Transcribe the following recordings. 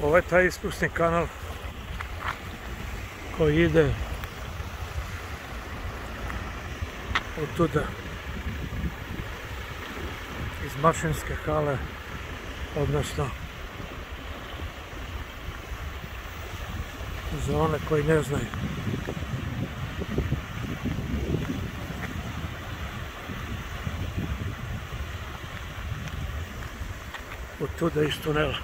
Ovo je taj ispusni kanal koji ide od tuda, iz Mašinske hale, odnosno za one koji ne znaju. Od tuda iz tunela.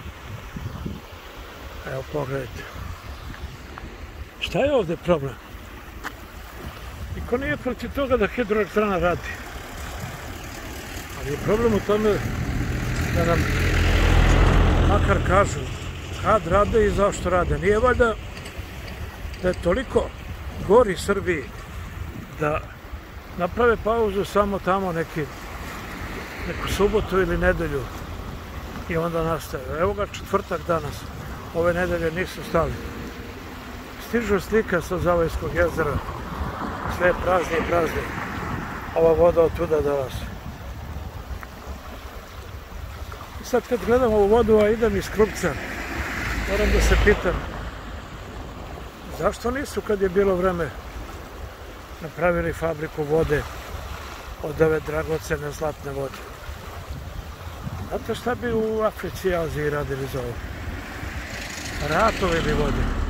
Evo, pogledajte. Šta je ovde problem? Niko nije protiv toga da hidroelektrana radi. Ali je problem u tome da nam makar kažu kad rade i zašto rade. Nije valjda da je toliko gori Srbiji da naprave pauzu samo tamo neku subotu ili nedelju i onda nastave. Evo ga četvrtak danas. Ove nedelje nisu stali. Stižu slika sa Zavojskog jezera. Sve je prazni i prazni. Ova voda od tuda dolazi. I sad kad gledam ovu vodu, a idem iz Krupca, moram da se pitam zašto nisu kad je bilo vreme napravili fabriku vode od ove dragocene zlatne vode. Znate šta bi u Africi i Aziji radili za ovo? Ratovili vode.